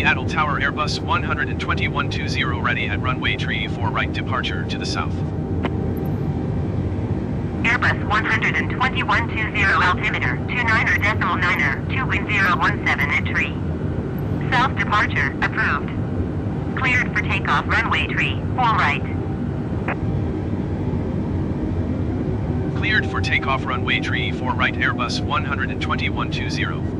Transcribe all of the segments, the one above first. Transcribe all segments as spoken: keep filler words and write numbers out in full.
Seattle Tower Airbus one twenty-one twenty ready at runway tree for right departure to the south. Airbus one twenty-one twenty altimeter two niner decimal niner two wind zero one seven at tree. South departure approved. Cleared for takeoff runway tree, full right. Cleared for takeoff runway tree for right Airbus one twenty-one twenty.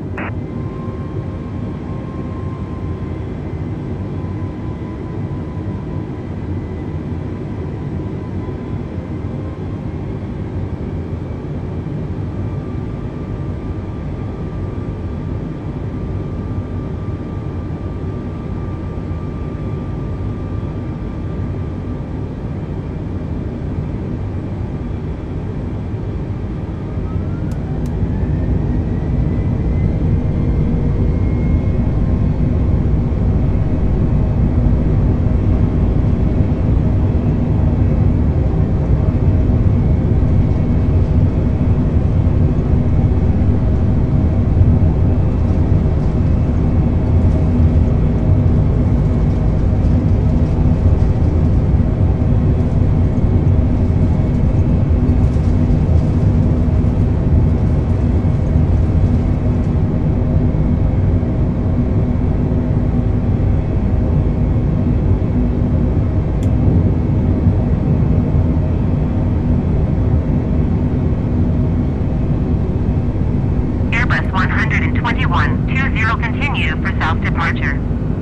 Continue for south departure.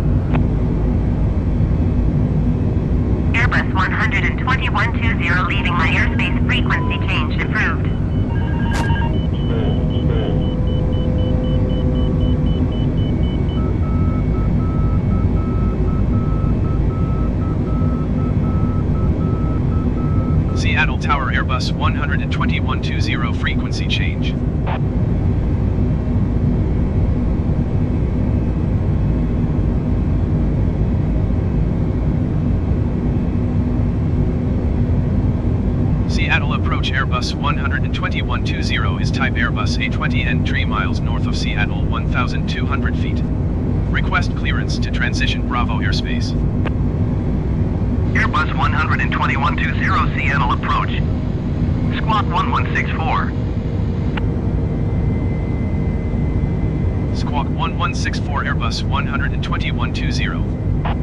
Airbus one twenty-one twenty leaving my airspace frequency change approved. Seattle Tower Airbus one twenty-one twenty frequency change. Seattle approach Airbus one twenty-one twenty is type Airbus A twenty N three miles north of Seattle one thousand two hundred feet. Request clearance to transition Bravo airspace. Airbus one twenty-one twenty Seattle approach. Squawk one one six four. Squawk one one six four Airbus one twenty-one twenty.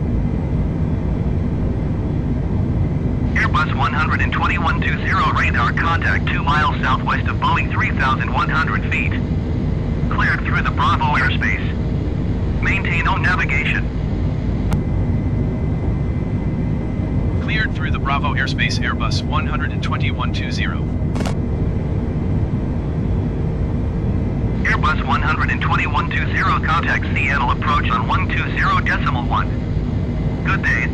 Airbus one twenty-one twenty radar contact two miles southwest of Boeing three thousand one hundred feet. Cleared through the Bravo airspace. Maintain on navigation. Cleared through the Bravo airspace Airbus one twenty-one twenty. Airbus one twenty-one twenty contact Seattle approach on one two zero decimal one. Good day.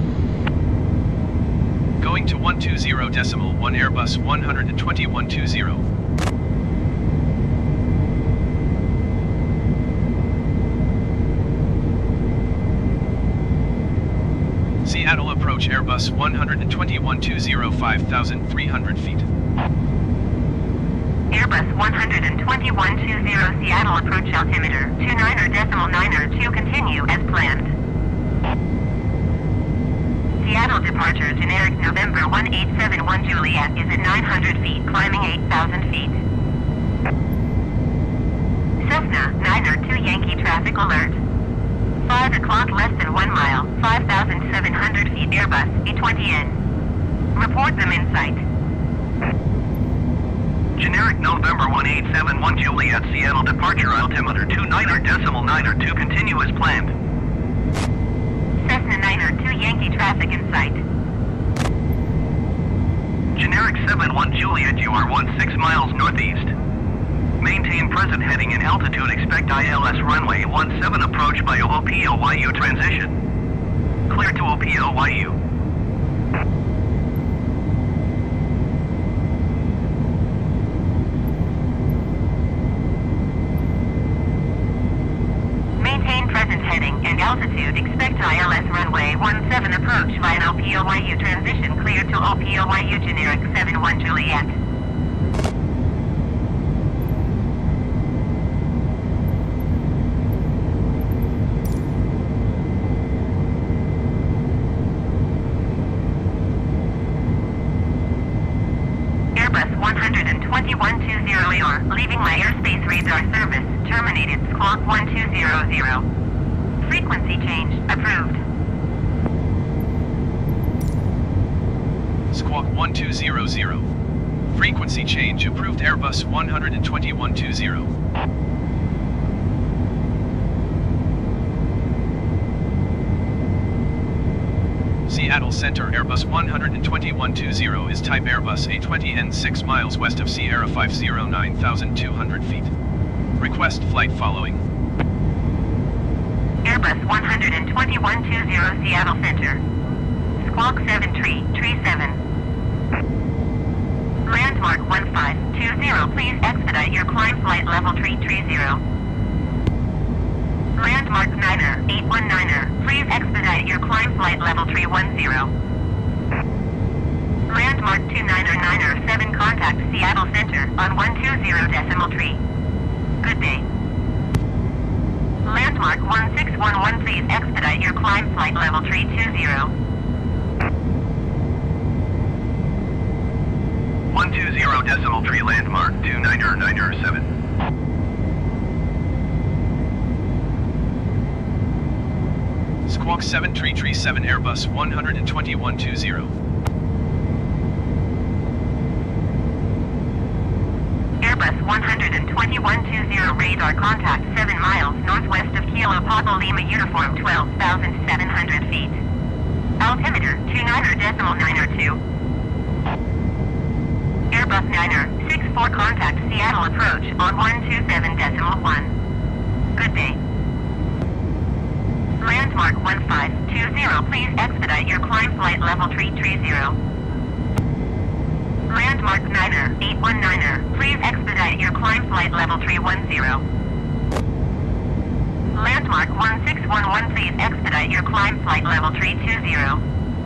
Going to one two zero decimal one Airbus one twenty-one twenty. Seattle approach Airbus one twenty-one twenty five thousand three hundred feet. Airbus one twenty-one twenty Seattle approach altimeter two niner decimal niner two continue as planned. Seattle departure generic November one eight seven one Juliet is at nine hundred feet climbing eight thousand feet. Cessna niner two Yankee traffic alert. five o'clock less than one mile, five thousand seven hundred feet Airbus A twenty N. Report them in sight. Generic November one eight seven one Juliet Seattle departure altimeter two niner decimal niner two continue as planned. Cessna niner two Yankee traffic in sight. Generic seven one Juliet you are one six miles northeast. Maintain present heading and altitude expect I L S runway one seven approach by O P O Y U transition. Clear to O P O Y U. Maintain present heading and altitude expect I L S runway one seven approach via O P O Y U transition clear to O P O Y U generic seven one Juliet. radar service terminated. Squawk one two zero zero. Frequency change approved. Squawk one two zero zero. Frequency change approved. Airbus one two one two zero. Seattle Center Airbus one two one two zero is type Airbus A twenty and six miles west of Sierra five zero nine thousand two hundred feet. Request flight following. Airbus one two one two zero Seattle Center. Squawk seven three three seven. Landmark one five two zero, please expedite your climb flight level three three zero. Landmark niner eight one niner, please expedite your climb flight level three one zero. Landmark two niner niner seven, contact Seattle Center on one two zero decimal three. Good day. Landmark one six one one, please expedite your climb flight level three two zero. one two zero decimal three, landmark two niner niner seven. Squawk seven three three seven Airbus one two one two zero. Airbus one two one two zero, radar contact seven miles northwest of Kilo Papa Lima uniform twelve thousand seven hundred feet. Altimeter two niner decimal niner two. Airbus niner six four, contact Seattle approach on one two seven decimal one. Good day. Landmark one five two zero, please expedite your climb flight level three three zero. Landmark niner eight one niner, please expedite your climb flight level three one zero. Landmark one six one one, please expedite your climb flight level three two zero.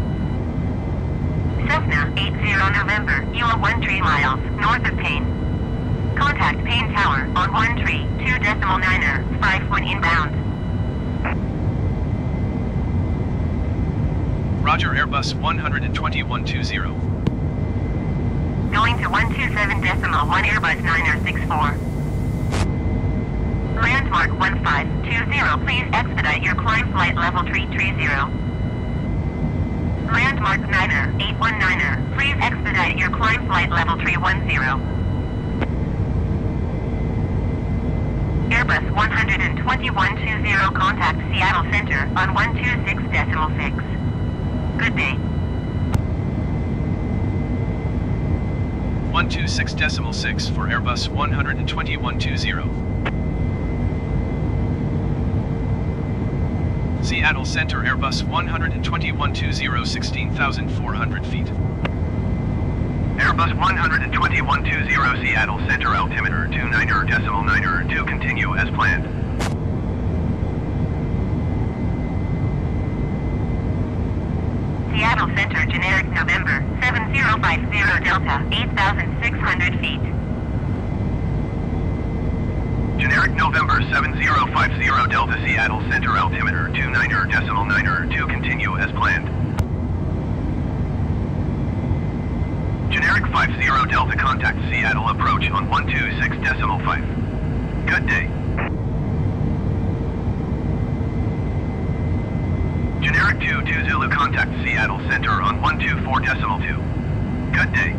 Cessna eight zero November, you are one three miles north of Payne. Contact Payne Tower on one three two decimal niner five when inbound. Roger, Airbus one two one two zero. Going to one two seven decimal one Airbus niner six four. Landmark one five two zero, please expedite your climb flight level three three zero. Landmark niner eight one niner, please expedite your climb flight level three one zero. Airbus one two one two zero, contact Seattle Center on one two six decimal six. Good day. one two six decimal six for Airbus one two one two zero. Seattle Center Airbus one two one two zero, sixteen thousand four hundred feet. Airbus one two one two zero Seattle Center, altimeter two niner decimal niner two, continue as planned. Seattle Center generic November seven zero five zero Delta, eight thousand six hundred feet. Generic November seven zero five zero Delta, Seattle Center, altimeter two niner decimal niner two, continue as planned. Generic five zero Delta, contact Seattle approach on one two six decimal five. Good day. Generic two two Zulu, contact Seattle Center on one two four decimal two. Good day.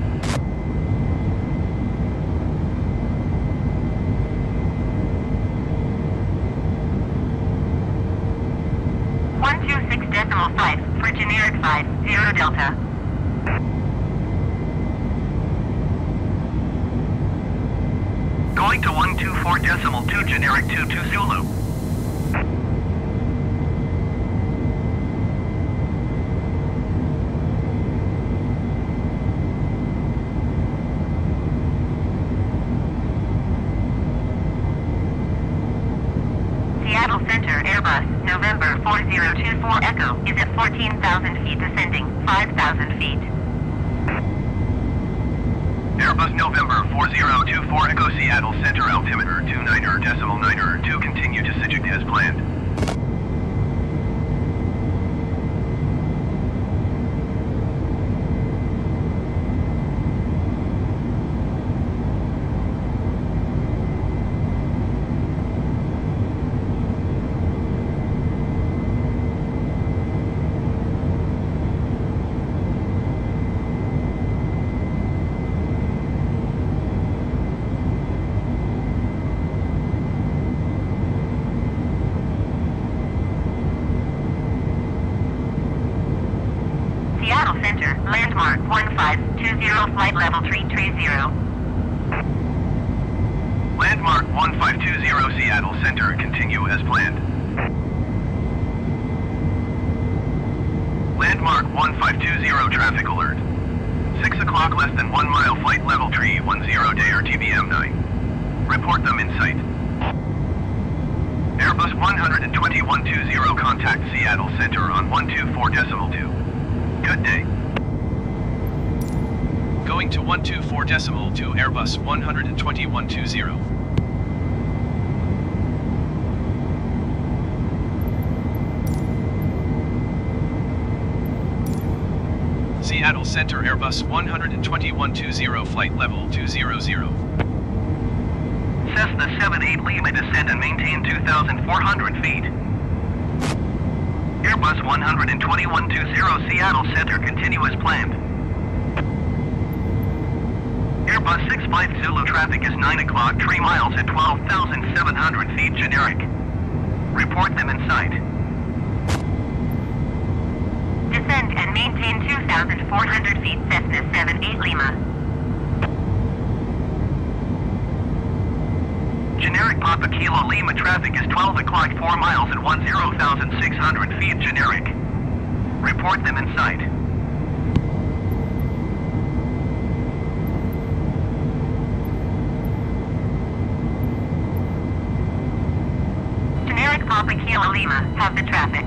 one two six decimal five for generic five zero Delta. Going to one two four decimal two, generic two two Zulu. Seattle Center Airbus November four zero two four Echo is at fourteen thousand feet, descending five thousand feet. Airbus November four zero two four Echo, Seattle Center, altimeter two niner decimal niner two, continue to S I G as planned. two zero, flight level three three zero. Landmark one five two zero Seattle Center, continue as planned. Landmark one five two zero traffic alert. six o'clock less than one mile, flight level three one zero, day R T B M nine. Report them in sight. Airbus one two one two zero, contact Seattle Center on one two four decimal two. Good day. Going to one two four decimal two Airbus one two one two zero. Seattle Center Airbus one two one two zero, flight level two zero zero. Cessna seven eight Lima, descend and maintain two thousand four hundred feet. Airbus one two one two zero Seattle Center, continue as planned. Airbus six five Zulu, traffic is nine o'clock, three miles at twelve thousand seven hundred feet, generic. Report them in sight. Descend and maintain two thousand four hundred feet, Cessna seven eight Lima. Generic Papa Kilo Lima, traffic is twelve o'clock, four miles at ten thousand six hundred feet, generic. Report them in sight. Generic Papa Kilo Lima, have the traffic.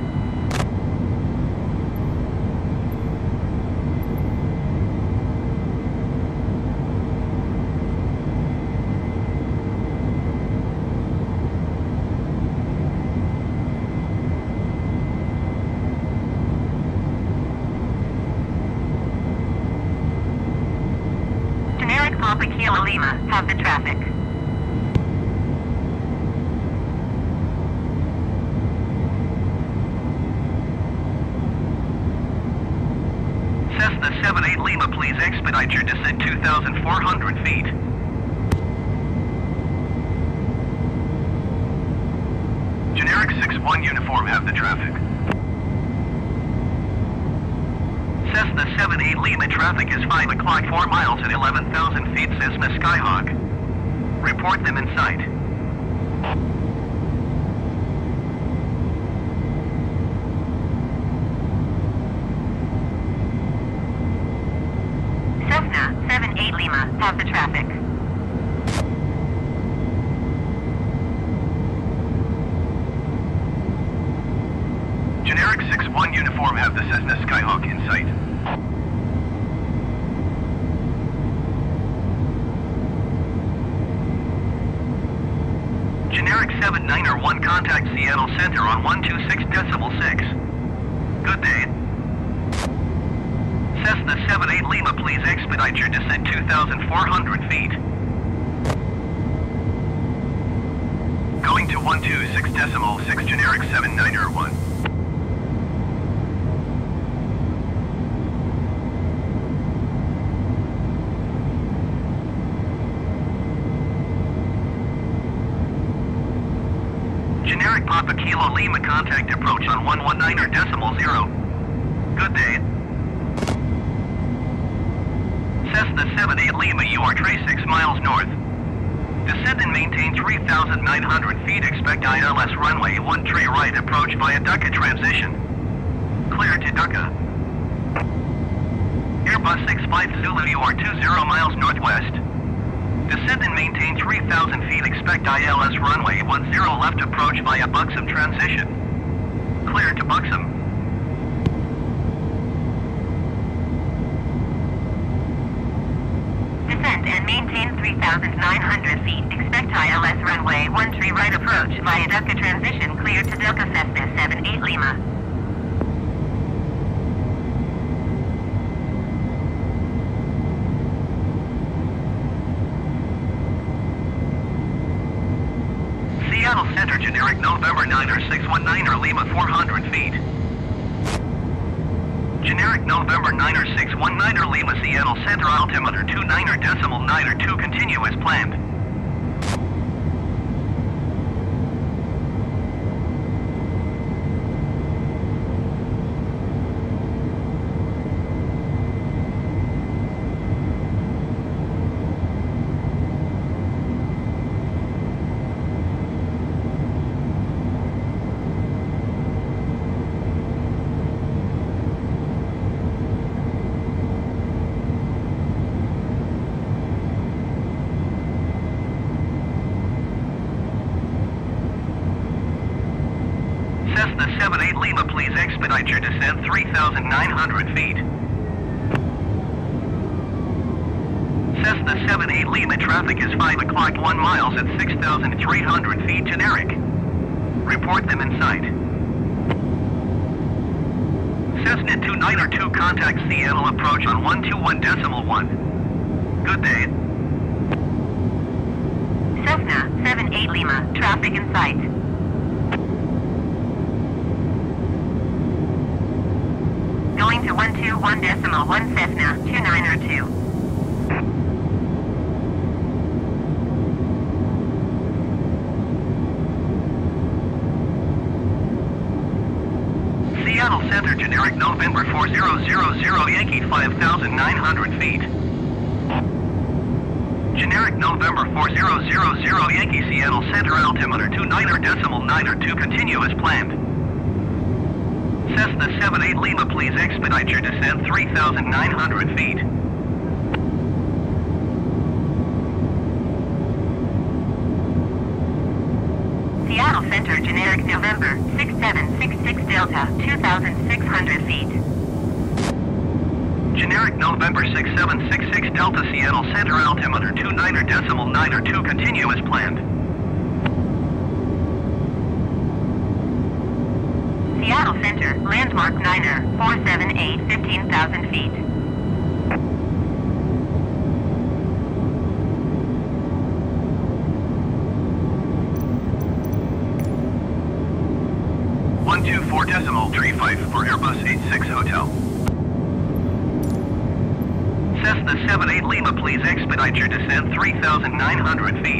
Papa Kilo Lima, have the traffic. Cessna seven eight Lima, please expedite your descent two thousand four hundred feet. Generic six one Uniform, have the traffic. Cessna seven eight Lima, traffic is five o'clock, four miles at eleven thousand feet, Cessna Skyhawk. Report them in sight. Cessna seven eight Lima, have the traffic. Generic six one Uniform, have the Cessna Skyhawk in sight. Generic seven niner one, contact Seattle Center on one two six decimal six. Good day. Cessna seven eight Lima, please expedite your descent two thousand four hundred feet. Going to one two six decimal six, generic seven niner one. Generic Papa Kilo Lima, contact approach on one one niner decimal zero. Good day. Cessna seven eight Lima, you are trace six miles north. Descend and maintain three thousand nine hundred feet, expect I L S runway one three right, approach via Ducka transition. Clear to Ducka. Airbus six five Zulu, you are two zero miles northwest. Descend and maintain three thousand feet, expect I L S runway one zero left, approach via Buxom transition. Clear to Buxom. Descend and maintain three thousand nine hundred feet, expect I L S runway one three right, approach via Ducka transition, clear to Ducka, Cessna seven eight Lima. Seattle Center, generic November niner six one niner Lima, four hundred feet. Generic November niner six one niner Lima, Seattle Center, altimeter two niner decimal niner two, continue as planned. seven eight Lima, please expedite your descent three thousand nine hundred feet. Cessna seven eight Lima, traffic is five o'clock one miles at six thousand three hundred feet, generic. Report them in sight. Cessna two nine two, contact Seattle, approach on one two one decimal one. Good day. Cessna seven eight Lima, traffic in sight. Going to one two one decimal one Cessna two nine two. Seattle Center, generic November four zero zero zero Yankee five thousand nine hundred feet. Generic November four zero zero zero Yankee Seattle Center, altimeter two nine decimal nine two, continue as planned. Cessna seven eight Lima, please expedite your descent three thousand nine hundred feet. Seattle Center, generic November six seven six six Delta two thousand six hundred feet. Generic November six seven six six Delta Seattle Center, altimeter two nine decimal nine two, continue as planned. Seattle Center, landmark Niner four seven eight, fifteen thousand feet. one two four decimal three five for Airbus eight six Hotel. Cessna seven eight Lima, please expedite your descent three thousand nine hundred feet.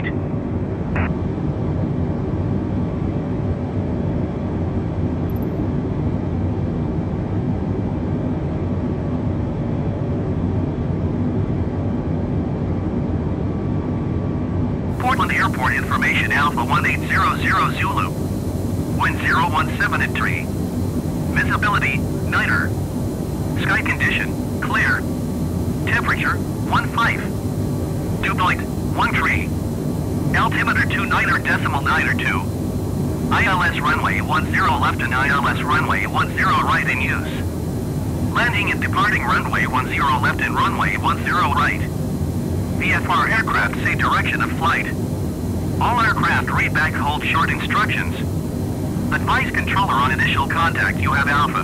Portland Airport information, Alpha one eight zero zero Zulu. Wind zero one seven at tree. Visibility, Niner. Sky condition, clear. Temperature, one five. Dew point, one three. Altimeter two nine decimal nine two. I L S runway one zero left and I L S runway one zero right in use. Landing and departing runway one zero left and runway one zero right. V F R aircraft say direction of flight. All aircraft read back hold short instructions. Advise controller on initial contact, you have Alpha.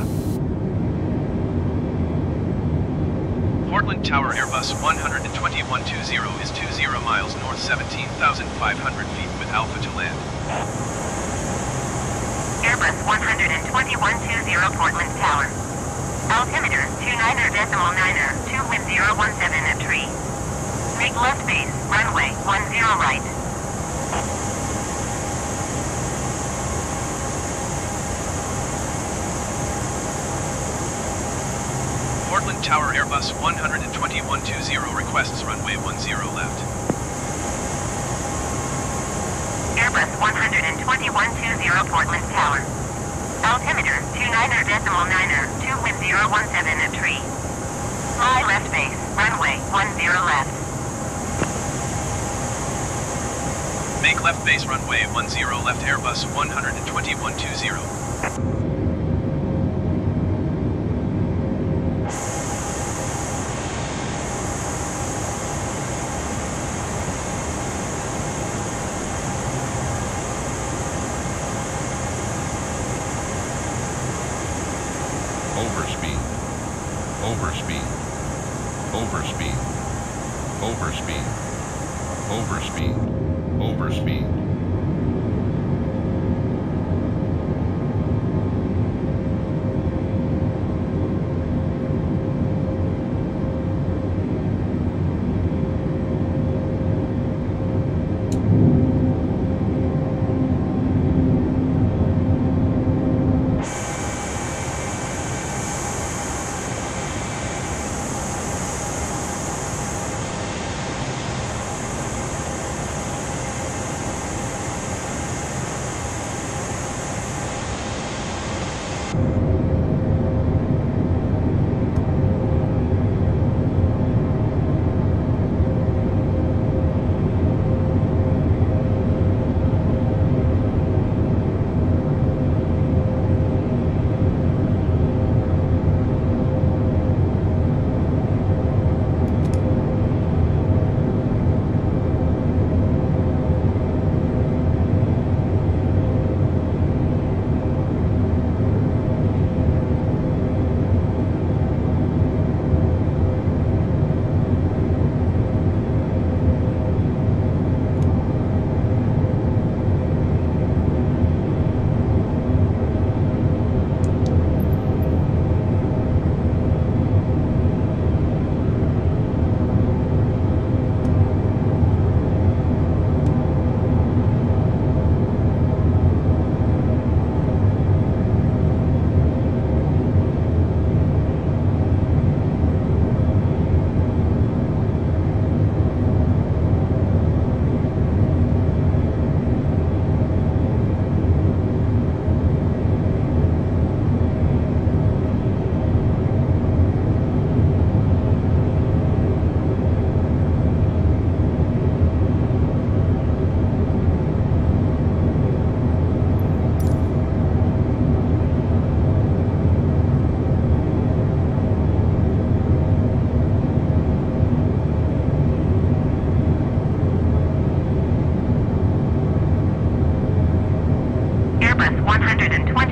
Portland Tower, Airbus one two one two zero is two zero miles north, seventeen thousand five hundred feet with Alpha to land. Airbus one two one two zero Portland Tower. Altimeter two nine decimal nine two, wind zero one seven at tree. Make left base, runway one zero right. Portland Tower, Airbus one two one two zero requests runway one zero left. Airbus one two one two zero Portland Tower. Altimeter two nine decimal nine two, wind zero one seven at tree. Fly left base, runway one zero left. Make left base runway one zero left, Airbus one two one two zero. Overspeed. Overspeed. Overspeed. Overspeed. Overspeed. Overspeed.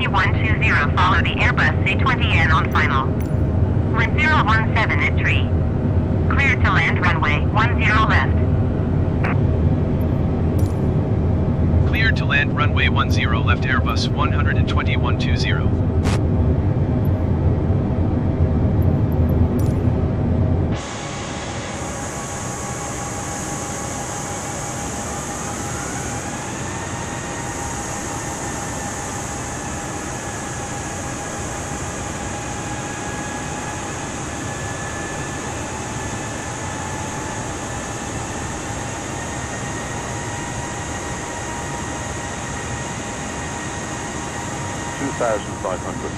twenty-one two zero, follow the Airbus A twenty N on final. Wind zero one seven at tree. Cleared to land runway one zero left. Cleared to land runway one zero left Airbus one twenty-one two zero. two thousand five hundred.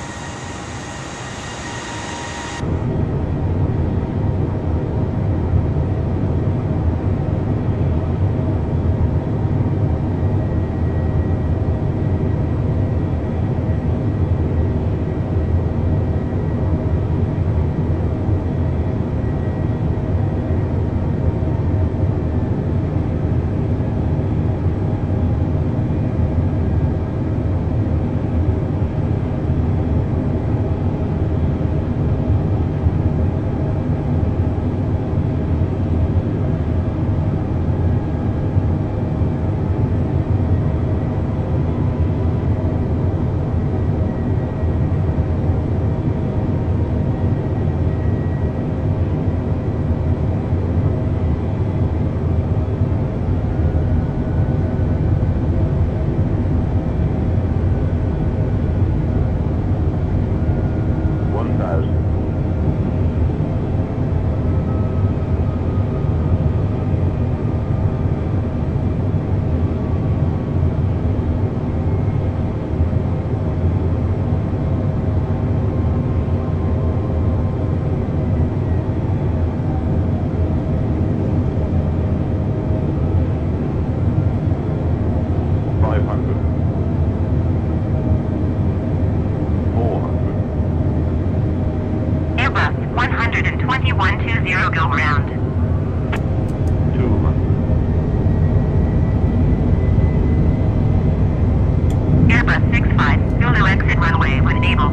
one two zero, go round. two hundred. Airbus six five, Zulu exit runway when able.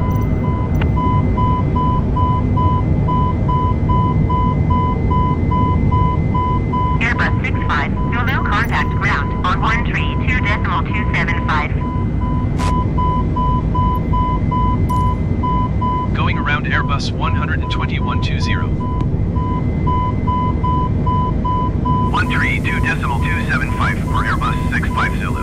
Airbus six five, Zulu contact ground on one three two decimal two seven five. Going around Airbus one twenty-one two zero. one three two decimal two seven five for Airbus six five Zulu.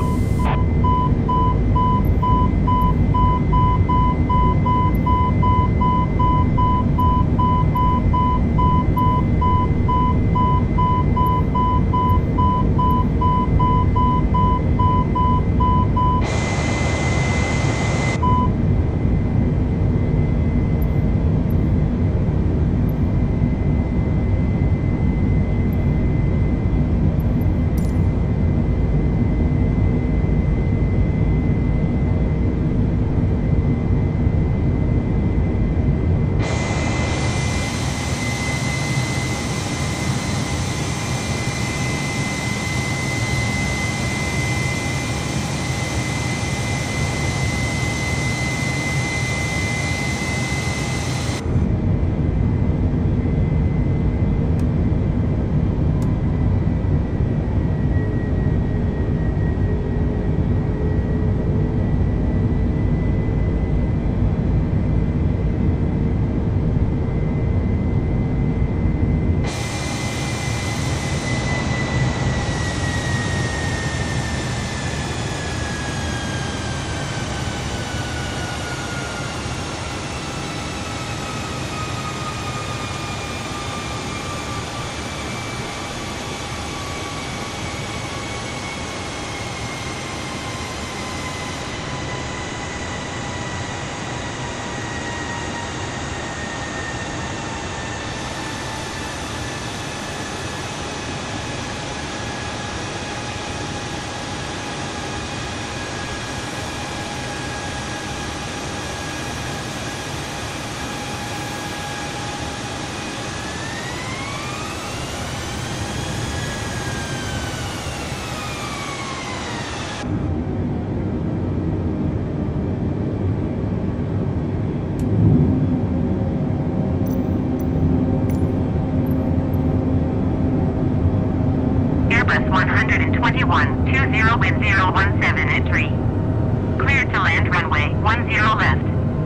two zero wind zero one seven at tree. Cleared to land runway one zero left.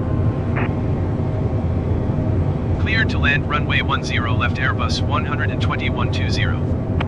Cleared to land runway one zero left Airbus one twenty-one twenty.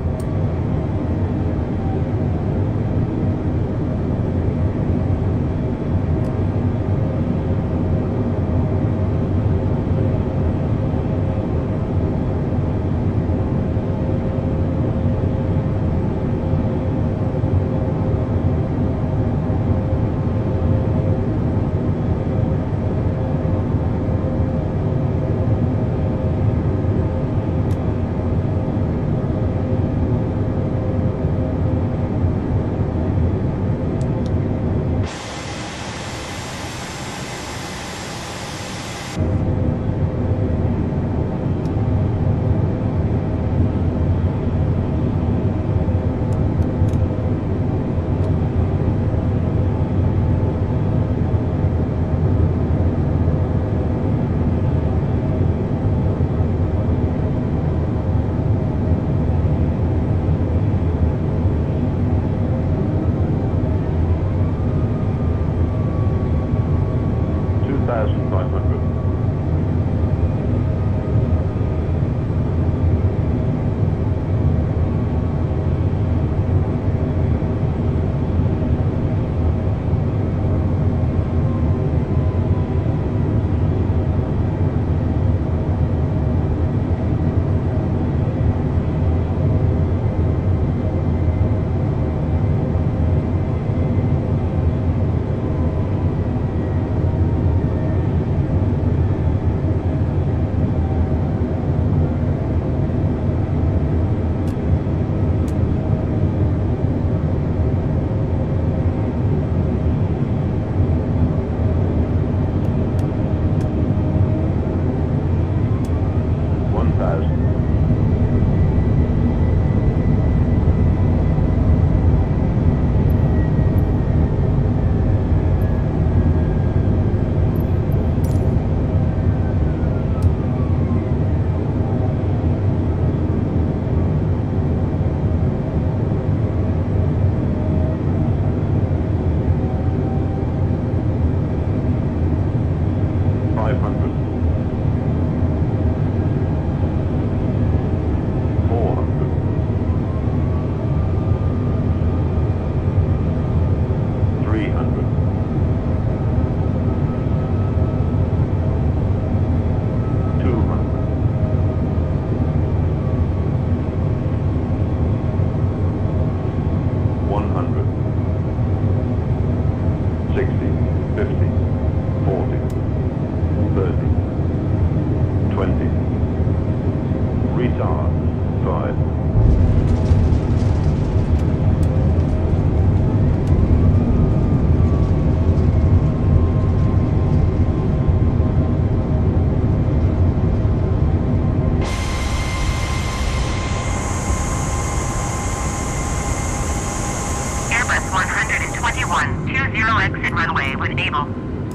Exit runway when able.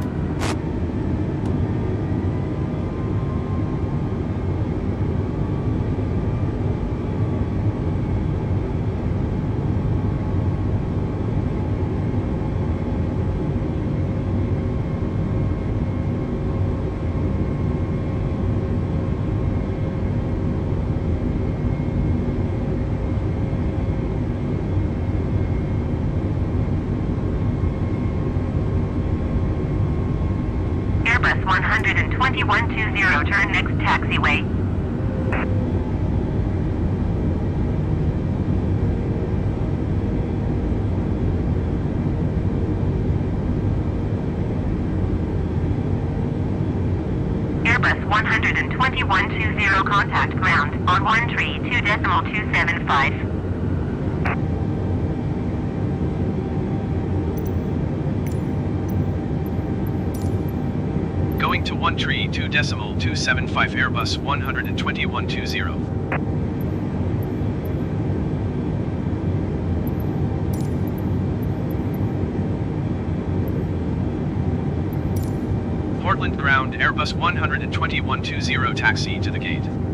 one twenty-one twenty, turn next taxiway. Airbus one twenty-one twenty, contact ground on one three two decimal two seven five. Going to one three two decimal two seven five Airbus one twenty-one twenty. Portland ground Airbus one twenty-one twenty, taxi to the gate.